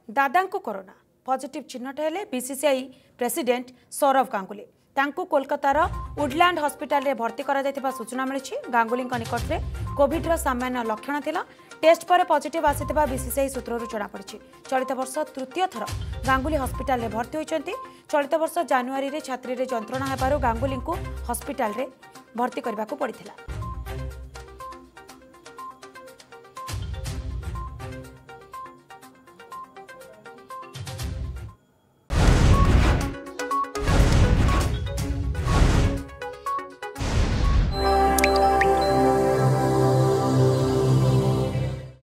दादा को corona positive चिन्हट हेले बीसीसीआई प्रेसिडेंट सौरव गांगुली तांकु कोलकातार वुडलैंड हॉस्पिटल रे भर्ती करा जायतिबा सूचना मिली। गांगुली निकट में कोविड सामान्य लक्षण थिला। टेस्ट पर पॉजिटिव आसीथिबा बीसीसीआई सूत्रରୁ जଣା पड़िछि। चलित वर्ष तृतीय थर गांगुली हॉस्पिटल रे भर्ती होइछन्ति। चलित वर्ष जनवरी रे छात्री रे जंत्रणा हेबारु गांगुली को हॉस्पिटल रे भर्ती करबाकू पड़िथिला।